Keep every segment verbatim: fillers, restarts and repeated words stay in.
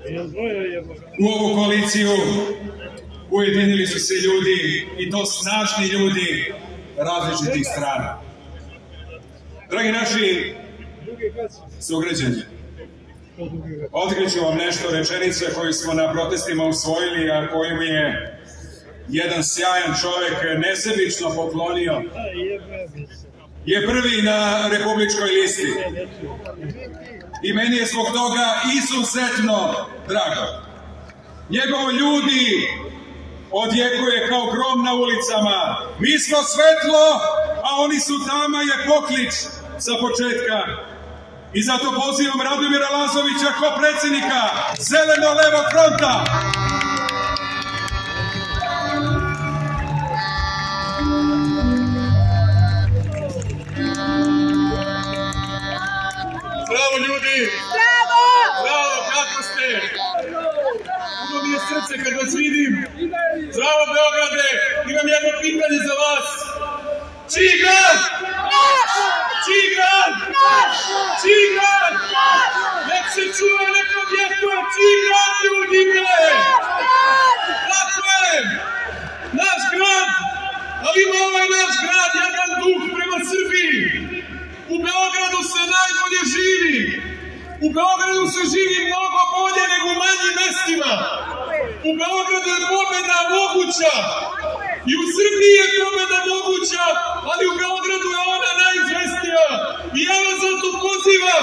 U ovu koaliciju ujedinili su se ljudi, i to snažni ljudi različitih strana. Dragi naši sugrađani, otkriću vam nešto rečenice koju smo na protestima usvojili, a koju je jedan sjajan čovek nesebično poklonio. Je prvi na republičkoj listi. I meni je zbog toga izuzetno drago. Njegovo ljudi odjekuje kao grom na ulicama. Mi smo svetlo, a oni su tama je poklič sa početka. I zato pozivam Radomira Lazovića kao predsjednika Zeleno-levog fronta. Bravo ljudi! Bravo! Bravo, kako ste? Puno mi je srce kad vas vidim. Bravo Beograde, imam jedno pitanje za vas. Čiji grad? Naš! Čiji grad? Naš! Čiji grad? Naš! Nek se čuje, nek odjekuje, čiji grad ljudi bre? Tako je! Naš grad! Ali ima ovaj naš grad jedan duh prema Srbiji. U Beogradu se najbolje živi. U Beogradu se živi mnogo bolje nego u manjim mestima. U Beogradu je pobeda moguća. I u Srbiji je pobeda moguća, ali u Beogradu je ona najizvesnija. I ja vas zato pozivam.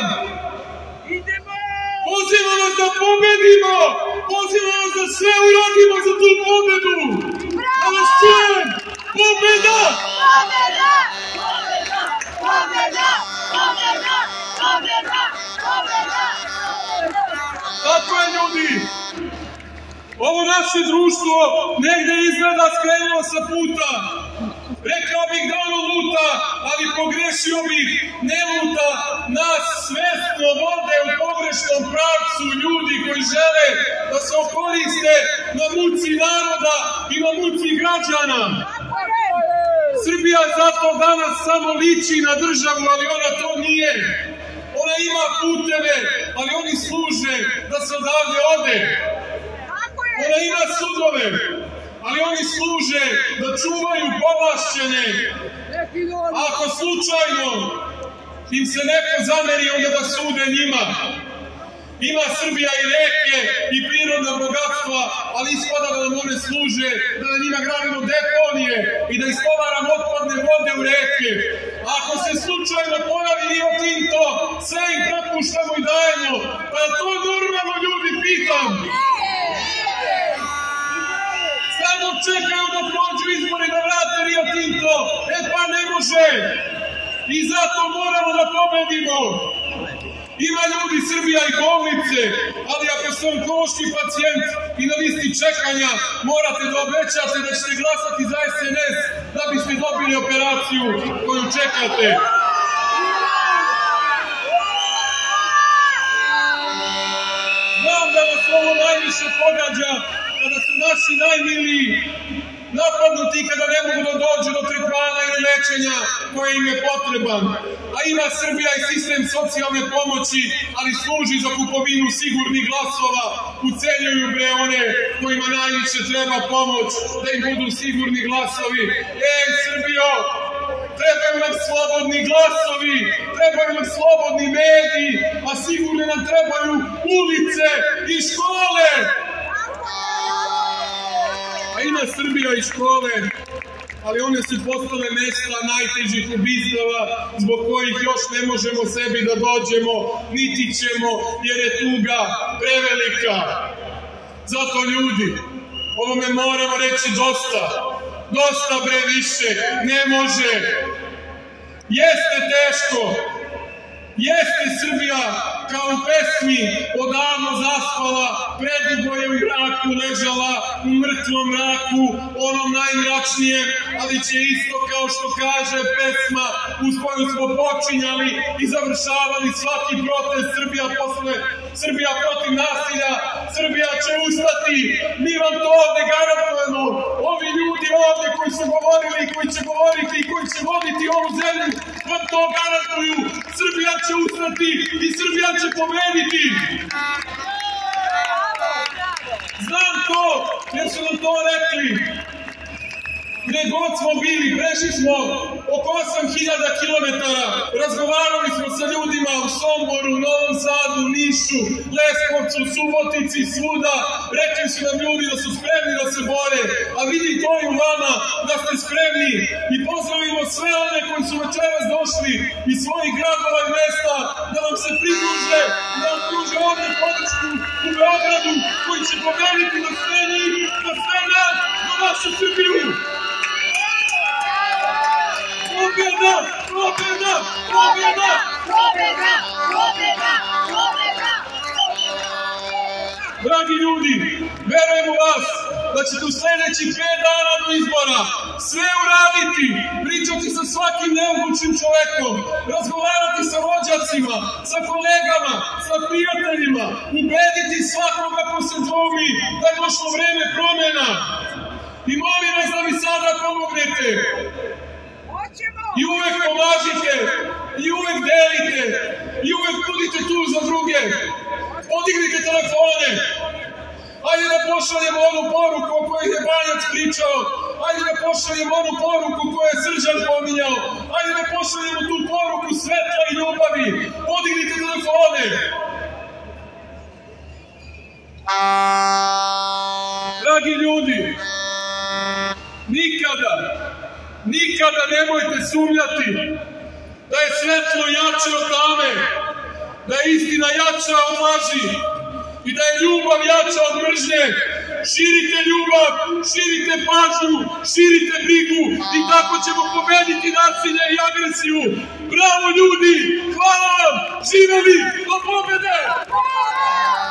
Pozivam vas da pobedimo. Pozivam vas da sve uradimo za tu pobedu. Da vas čujem. Pobeda! Pobeda! Pobeda! Pobeda! Pobeda! Pobeda! Tako je ljudi. Ovo naše društvo negde izgleda skrenulo sa puta. Rekao bih da ono luta, ali pogrešio bih, ne luta. Nas svesno vode u pogrešnom pravcu ljudi koji žele da se okoriste na muci naroda i na muci građana. Srbija zato danas samo liči na državu, ali ona to nije. Ona ima puteve, ali oni služe da se odavde ode. Ona ima sudove, ali oni služe da čuvaju povlašćene. Ako slučajno im se neko zameri, onda da sude njima. Ima Srbija i reke i prirodna bogatstva, ali ispada da nam one služe, da na njima gradimo deponije i da istovaramo otpadne vode u reke. Ako se slučajno pojavi Rio Tinto, sve im prepuštamo i dajemo. Pa je to normalno, ljudi, pitam. Samo čekaju da prođu izbori da vrate Rio Tinto. E pa ne može. I zato moramo da pobedimo. Ima ljudi, Srbija i bolnice, ali ako ste onkološki pacijent i na listi čekanja, morate da obećate da ćete glasati za es en es da biste dobili operaciju koju čekate. Znam da vas ovo najviše pogađa kada su naši najmiliji napadnuti, kada ne mogu da dođu do tretmana ili lečenja koje im je potreban. A ima Srbija i sistem socijalne pomoći, ali služi za kupovinu sigurnih glasova. Ucenjuju bre one kojima najviše treba pomoć, da im budu sigurni glasovi. Ej, Srbijo, trebaju nam slobodni glasovi, trebaju nam slobodni mediji, a sigurno nam trebaju ulice i škole. A ima Srbija i škole, ali one su postale mesta najtežih ubistava zbog kojih još ne možemo sebi da dođemo, niti ćemo, jer je tuga prevelika. Zato ljudi, ovome moramo reći dosta, dosta bre više, ne može. Jeste teško, jeste Srbija kao u pesmi odavno zaspala, predugo je u mraku ležala, u mrtvom mraku, onom najmračnijem, ali će isto kao što kaže pesma uz koju smo počinjali i završavali svaki protest Srbija posle, Srbija protiv nasilja, Srbija će ustati, mi vam to ovde garantujemo, ovi ljudi ovde koji su govorili i koji će govoriti i koji će voditi ovu zemlju, vam to garantuju, Srbija će ustati i Srbija će pobediti. jer su nam to rekli. Gde god smo bili, prešli smo oko osam hiljada kilometara, razgovarali smo sa ljudima u Somboru, Novom Sadu, Nišu, Leskovcu, Subotici, svuda. Rekli su nam ljudi da su spremni da se bore, a vidi to i u vama da ste spremni. I pozdravimo sve one koji su večeras došli iz svojih gradova i mesta da nam se pridruže, da nam pruže ovdje podršku u Beogradu, koji će pobediti na sve njih, na sve nas, na našu Srbiju. Pobjeda! Pobjeda! Pobjeda! Pobjeda! Pobjeda! Pobjeda! Dragi ljudi, verujem u vas da ćete u sljedećih pet dana do izbora sve uraditi, pričati sa svakim nemogućim čovekom, razgovarati sa rođacima, sa kolegama, sa prijateljima, ubediti svakoga ko se dvoumi da je došlo vreme promjena. I molim vas da mi sada pomognete. I uvek pomažite, i uvek delite, i uvek budite tu za druge. Podignite telefone. Ajde da pošaljemo onu poruku o kojoj je Banjac pričao. Ajde da pošaljemo onu poruku koju je Srđan pominjao. Ajde da pošaljemo tu poruku svetla i ljubavi. Podignite telefone. Dragi ljudi, nikada, nikada nemojte sumnjati da je svetlo jače od tame, da je istina jača od laži i da je ljubav jača od mržnje. Širite ljubav, širite pažnju, širite brigu i tako ćemo pobediti nasilje i agresiju. Bravo ljudi, hvala vam, živeli, do pobede!